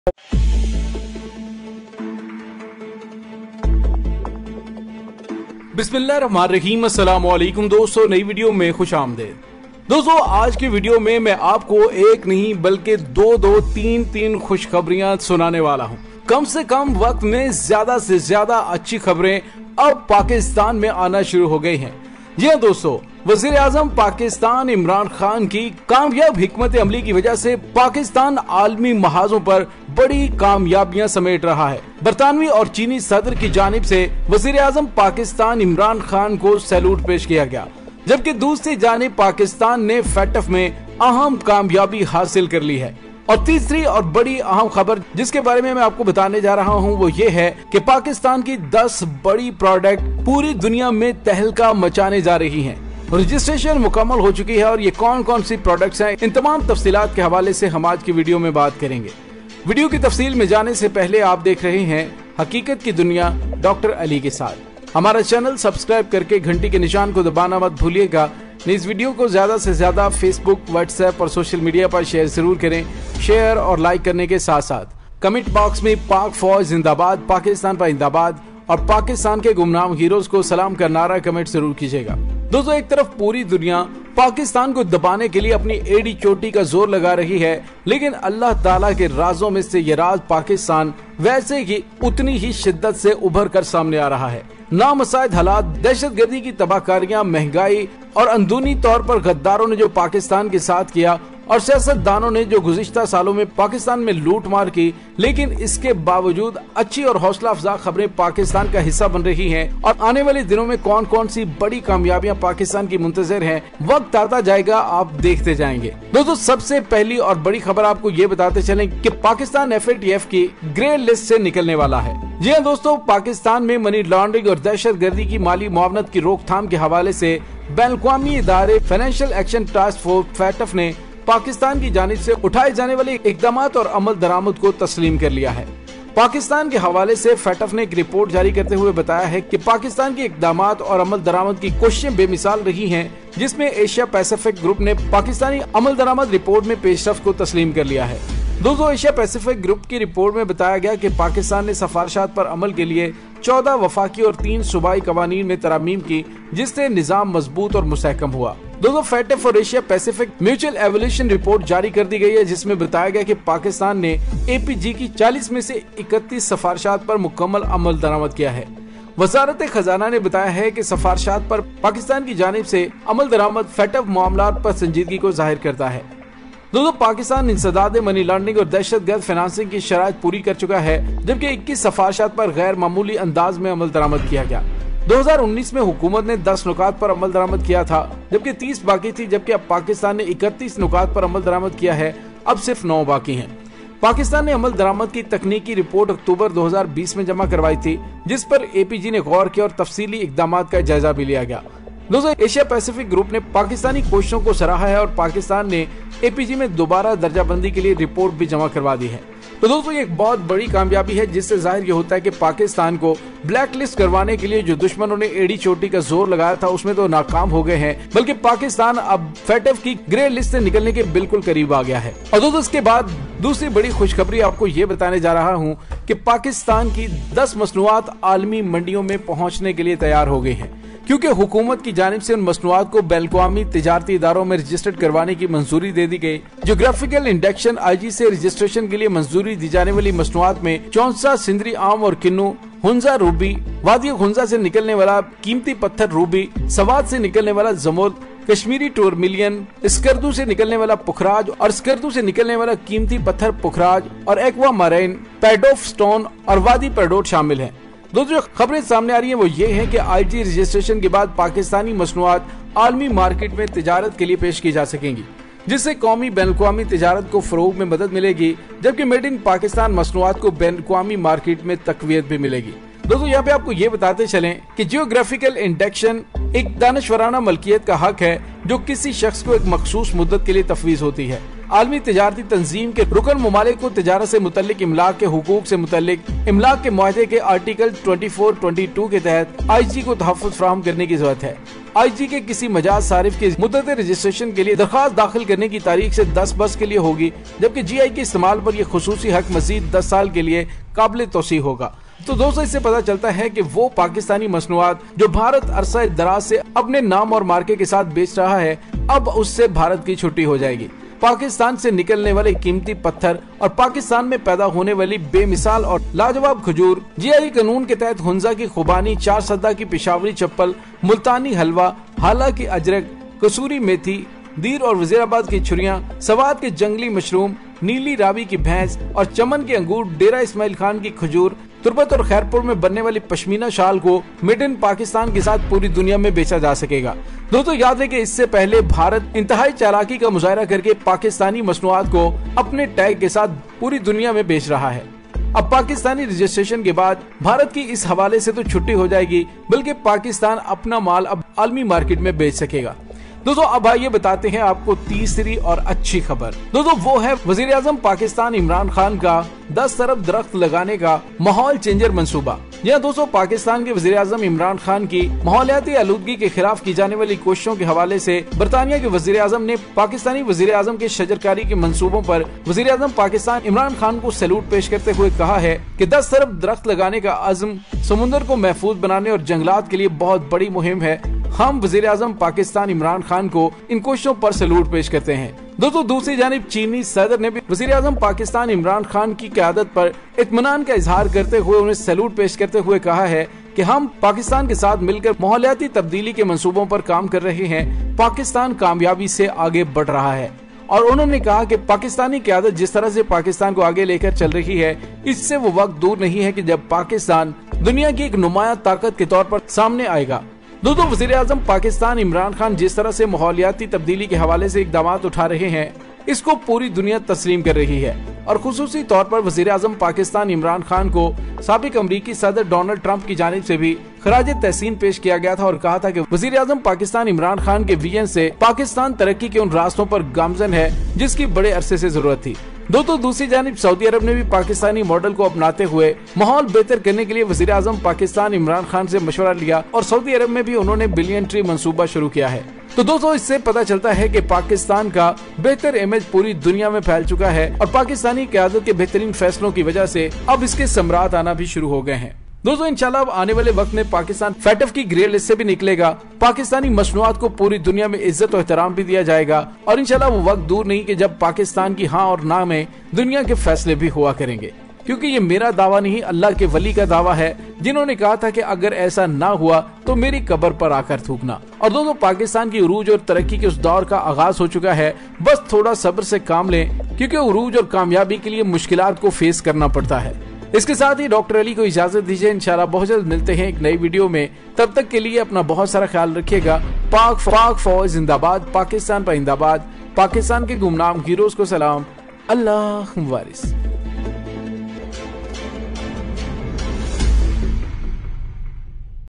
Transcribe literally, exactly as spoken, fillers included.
बिस्मिल्लाहिर्रहमानिर्रहीम, अस्सलाम वालेकुम दोस्तों, नई वीडियो में खुश आमदेद। दोस्तों आज की वीडियो में मैं आपको एक नहीं बल्कि दो दो तीन तीन खुशखबरियां सुनाने वाला हूं। कम से कम वक्त में ज्यादा से ज्यादा अच्छी खबरें अब पाकिस्तान में आना शुरू हो गई हैं। जी हाँ दोस्तों, वजीर आजम पाकिस्तान इमरान खान की कामयाब हिकमत अमली की वजह से पाकिस्तान आलमी महाजों पर बड़ी कामयाबियां समेट रहा है। बरतानवी और चीनी सदर की जानिब से वजीर आजम पाकिस्तान इमरान खान को सैल्यूट पेश किया गया, जबकि दूसरी जानिब पाकिस्तान ने फैटफ में अहम कामयाबी हासिल कर ली है। और तीसरी और बड़ी अहम खबर जिसके बारे में मैं आपको बताने जा रहा हूं वो ये है कि पाकिस्तान की दस बड़ी प्रोडक्ट पूरी दुनिया में तहलका मचाने जा रही हैं। रजिस्ट्रेशन मुकम्मल हो चुकी है और ये कौन कौन सी प्रोडक्ट्स हैं, इन तमाम तफसीलात के हवाले से हम आज की वीडियो में बात करेंगे। वीडियो की तफसील में जाने से पहले आप देख रहे हैं हकीकत की दुनिया डॉक्टर अली के साथ। हमारा चैनल सब्सक्राइब करके घंटी के निशान को दबाना मत भूलिएगा। इस वीडियो को ज्यादा से ज्यादा फेसबुक, व्हाट्सएप और सोशल मीडिया पर शेयर जरूर करें। शेयर और लाइक करने के साथ साथ कमेंट बॉक्स में पाक फौज जिंदाबाद, पाकिस्तान पर जिंदाबाद और पाकिस्तान के गुमनाम हीरोज को सलाम का नारा कमेंट जरूर कीजिएगा। दोस्तों एक तरफ पूरी दुनिया पाकिस्तान को दबाने के लिए अपनी एड़ी चोटी का जोर लगा रही है, लेकिन अल्लाह ताला के राजों में से ये राज पाकिस्तान वैसे ही उतनी ही शिद्दत से उभर कर सामने आ रहा है। नामसाइद हालात, दहशतगर्दी की तबाहकारियां, महंगाई और अंदरूनी तौर पर गद्दारों ने जो पाकिस्तान के साथ किया और सियासतदानों ने जो गुज़िश्ता सालों में पाकिस्तान में लूट मार की, लेकिन इसके बावजूद अच्छी और हौसला अफजा खबरें पाकिस्तान का हिस्सा बन रही हैं। और आने वाले दिनों में कौन कौन सी बड़ी कामयाबियां पाकिस्तान की मुंतजर हैं, वक्त आता जाएगा, आप देखते जाएंगे। दोस्तों सबसे पहली और बड़ी खबर आपको ये बताते चलें कि Pakistan F A T F की ग्रे लिस्ट से निकलने वाला है। जी हाँ दोस्तों, पाकिस्तान में मनी लॉन्ड्रिंग और दहशतगर्दी की माली मुआवनत की रोकथाम के हवाले से बैन-अल-अक़वामी इदारे financial action task force FATF ने पाकिस्तान की जानिब से उठाए जाने वाले इक़दामात और अमल दरामद को तस्लीम कर लिया है। पाकिस्तान के हवाले से फैटफ ने एक रिपोर्ट जारी करते हुए बताया है कि पाकिस्तान के इक़दामात और अमल दरामद की कोशिशें बेमिसाल रही हैं, जिसमें एशिया पैसिफिक ग्रुप ने पाकिस्तानी अमल दरामद रिपोर्ट में पेशरफ्त को तस्लीम कर लिया है। दोस्तों एशिया पैसिफिक ग्रुप की रिपोर्ट में बताया गया कि पाकिस्तान ने सिफारिशात पर अमल के लिए चौदह वफाकी और तीन सूबाई कवानीन में तरमीम की, जिससे निजाम मजबूत और मुस्तहकम हुआ। दोस्तों फैटफ और Asia Pacific mutual evaluation report जारी कर दी गई है, जिसमें बताया गया कि पाकिस्तान ने ए पी जी की चालीस में से इकतीस सिफारिशात पर मुकम्मल अमल दरामद किया है। वजारत खजाना ने बताया है कि सिफारिशात पर पाकिस्तान की जानिब से अमल दरामद फैटफ मामलात पर संजीदगी को जाहिर करता है। दोस्तों पाकिस्तान इंसदाद मनी लॉन्ड्रिंग और दहशतगर्द फाइनेंसिंग की शराइत पूरी कर चुका है, जबकि इक्कीस सिफारिशात पर गैर मामूली अंदाज में अमल दरामद किया गया। दो हज़ार उन्नीस में हुकूमत ने दस नुकात पर अमल दरामद किया था, जबकि तीस बाकी थी, जबकि अब पाकिस्तान ने इकतीस नुकात पर अमल दरामद किया है, अब सिर्फ नौ बाकी हैं। पाकिस्तान ने अमल दरामद की तकनीकी रिपोर्ट अक्टूबर दो हज़ार बीस में जमा करवाई थी, जिस पर ए पी जी ने गौर किया और तफसीली इक़दामात का जायजा भी लिया गया। दोस्तों एशिया पैसिफिक ग्रुप ने पाकिस्तानी कोशिशों को सराहा है और पाकिस्तान ने ए पी जी में दोबारा दर्जाबंदी के लिए रिपोर्ट भी जमा करवा दी है। तो दोस्तों ये एक बहुत बड़ी कामयाबी है, जिससे जाहिर ये होता है कि पाकिस्तान को ब्लैक लिस्ट करवाने के लिए जो दुश्मनों ने एड़ी चोटी का जोर लगाया था उसमें तो नाकाम हो गए हैं, बल्कि पाकिस्तान अब फैटफ की ग्रे लिस्ट से निकलने के बिल्कुल करीब आ गया है। और दोस्तों इसके बाद दूसरी बड़ी खुशखबरी आपको ये बताने जा रहा हूँ कि पाकिस्तान की दस मसनूआत आलमी मंडियों में पहुँचने के लिए तैयार हो गई है, क्योंकि हुकूमत की जानिब से उन मसनूआत को बैन-अल-अक़वामी तिजारती इदारों में रजिस्टर्ड करवाने की मंजूरी दे दी गई। ज्योग्राफिकल इंडेक्शन आई जी से रजिस्ट्रेशन के लिए मंजूरी दी जाने वाली मसनूआत में चौंसा, सिंदरी आम और किन्नू, हुंजा रूबी, वादी हुंजा से निकलने वाला कीमती पत्थर रूबी, सवाद से निकलने वाला जमोद, कश्मीरी टूरमिलियन, स्कर्दू से निकलने वाला पुखराज और स्कर्दू से निकलने वाला कीमती पत्थर पुखराज और एक्वा मरीन, पैडोफ स्टोन और वादी पैडोट शामिल है। दोस्तों जो खबरें सामने आ रही हैं वो ये है कि आई जी रजिस्ट्रेशन के बाद पाकिस्तानी मसनूआत आलमी मार्केट में तिजारत के लिए पेश की जा सकेंगी, जिससे कौमी बैन-अल-अक़वामी तिजारत को फरोग में मदद मिलेगी, जबकि मेड इन पाकिस्तान मसनूआत को बैन-अल-अक़वामी मार्केट में तकवीयत भी मिलेगी। दोस्तों यहाँ पे आपको ये बताते चलें कि जियोग्राफिकल इंडेक्शन एक दानिशवराना मलकियत का हक है जो किसी शख्स को एक मखसूस मुद्दत के लिए तफवीज होती है। आलमी तजारती तंजीम के रुकन ममालिक को तजारत से मुतल्लिक इमलाक के हुकूक से मुतल्लिक इमलाक के मुआहदे के आर्टिकल चौबीस बाईस के तहत आई जी को तहफ़्फ़ुज़ फराहम करने की जरूरत है। आई जी के किसी मजाज सारिफ की मुद्दत रजिस्ट्रेशन के लिए दरख्वास्त दाखिल करने की तारीख से दस बरस के लिए होगी, जबकि जी आई के इस्तेमाल पर यह खुसूसी हक मजीद दस साल के लिए काबिल तौसी होगा। तो दोस्तों, इससे पता चलता है कि वो पाकिस्तानी मसनूआत जो भारत अरसा दराज से अपने नाम और मार्के के साथ बेच रहा है, अब उससे भारत की छुट्टी हो जाएगी। पाकिस्तान से निकलने वाले कीमती पत्थर और पाकिस्तान में पैदा होने वाली बेमिसाल और लाजवाब खजूर, जी आई कानून के तहत हुंजा की खुबानी, चार सद्दा की पिशावरी चप्पल, मुल्तानी हलवा, हाला की अजरक, कसूरी मेथी, दीर और वजीराबाद की छुरियां, सवात के जंगली मशरूम, नीली रावी की भैंस और चमन के अंगूर, डेरा इस्माइल खान की खजूर, तुर्बत और खैरपुर में बनने वाली पश्मीना शाल को मेड इन पाकिस्तान के साथ पूरी दुनिया में बेचा जा सकेगा। दोस्तों, याद है कि इससे पहले भारत इंतहाई चालाकी का मुजाहरा करके पाकिस्तानी मसनूआत को अपने टैग के साथ पूरी दुनिया में बेच रहा है। अब पाकिस्तानी रजिस्ट्रेशन के बाद भारत की इस हवाले से तो छुट्टी हो जाएगी, बल्कि पाकिस्तान अपना माल अब आलमी मार्केट में बेच सकेगा। दोस्तों, अब आइए बताते हैं आपको तीसरी और अच्छी खबर। दोस्तों, वो है वजीर आजम पाकिस्तान इमरान खान का दस तरफ दरख्त लगाने का माहौल चेंजर मंसूबा। जी दोस्तों, पाकिस्तान के वजीर आजम इमरान खान की माहौलियाती आलूदगी के खिलाफ की जाने वाली कोशिशों के हवाले से बरतानिया के वजीर आजम ने पाकिस्तानी वजीर आजम के शजरकारी के मंसूबों पर वजीर आजम पाकिस्तान इमरान खान को सैल्यूट पेश करते हुए कहा है कि दस तरफ दरख्त लगाने का अज़्म समुद्र को महफूज बनाने और जंगलात के लिए बहुत बड़ी मुहिम है। हम वजीर आजम पाकिस्तान इमरान खान को इन कोशिशों पर सैल्यूट पेश करते हैं। दोस्तों, दूसरी जानिब चीनी सदर ने भी वजीर आजम पाकिस्तान इमरान खान की क़यादत पर इत्मीनान का इजहार करते हुए उन्हें सैल्यूट पेश करते हुए कहा है कि हम पाकिस्तान के साथ मिलकर माहौलियाती तब्दीली के मंसूबों पर काम कर रहे हैं। पाकिस्तान कामयाबी से आगे बढ़ रहा है और उन्होंने कहा कि पाकिस्तानी क़यादत जिस तरह से पाकिस्तान को आगे लेकर चल रही है, इससे वो वक्त दूर नहीं है कि जब पाकिस्तान दुनिया की एक नुमाया ताकत के तौर पर सामने आएगा। दोस्तों, वजीर आजम पाकिस्तान इमरान खान जिस तरह से माहौलियाती तब्दीली के हवाले से इकदाम उठा रहे हैं, इसको पूरी दुनिया तस्लीम कर रही है और खुसूसी तौर पर वजीर आजम पाकिस्तान इमरान खान को साबिक अमरीकी सदर डोनाल्ड ट्रंप की जानिब से भी खराज तहसीन पेश किया गया था और कहा था कि वजीर आजम पाकिस्तान इमरान खान के विजन से पाकिस्तान तरक्की के उन रास्तों पर गामजन है जिसकी बड़े अरसे से जरूरत थी। दोस्तों, दूसरी जानिब सऊदी अरब ने भी पाकिस्तानी मॉडल को अपनाते हुए माहौल बेहतर करने के लिए वजीर आजम पाकिस्तान इमरान खान से मशवरा लिया और सऊदी अरब में भी उन्होंने बिलियन ट्री मंसूबा शुरू किया है। तो दोस्तों, इससे पता चलता है कि पाकिस्तान का बेहतर इमेज पूरी दुनिया में फैल चुका है और पाकिस्तानी क़यादत के बेहतरीन फैसलों की वजह से अब इसके समरात आना भी शुरू हो गए हैं। दोस्तों, इंशाल्लाह अब आने वाले वक्त में पाकिस्तान फैटफ की ग्रे लिस्ट से भी निकलेगा। पाकिस्तानी मसनूआत को पूरी दुनिया में इज्जत और एहतराम भी दिया जाएगा और इंशाल्लाह वो वक्त दूर नहीं कि जब पाकिस्तान की हाँ और ना में दुनिया के फैसले भी हुआ करेंगे, क्योंकि ये मेरा दावा नहीं, अल्लाह के वली का दावा है, जिन्होंने कहा था कि अगर ऐसा ना हुआ तो मेरी कब्र पर आकर थूकना। और दोस्तों, पाकिस्तान की उरूज और तरक्की के उस दौर का आगाज हो चुका है। बस थोड़ा सब्र से काम लें, क्योंकि उरूज और कामयाबी के लिए मुश्किलात को फेस करना पड़ता है। इसके साथ ही डॉक्टर अली को इजाजत दीजिए। इंशाल्लाह बहुत जल्द मिलते हैं एक नई वीडियो में। तब तक के लिए अपना बहुत सारा ख्याल रखिएगा। पाक पाक फौज जिंदाबाद, पाकिस्तान पाइंदाबाद, पाकिस्तान के गुमनाम हीरोज को सलाम, अल्लाह वारिस।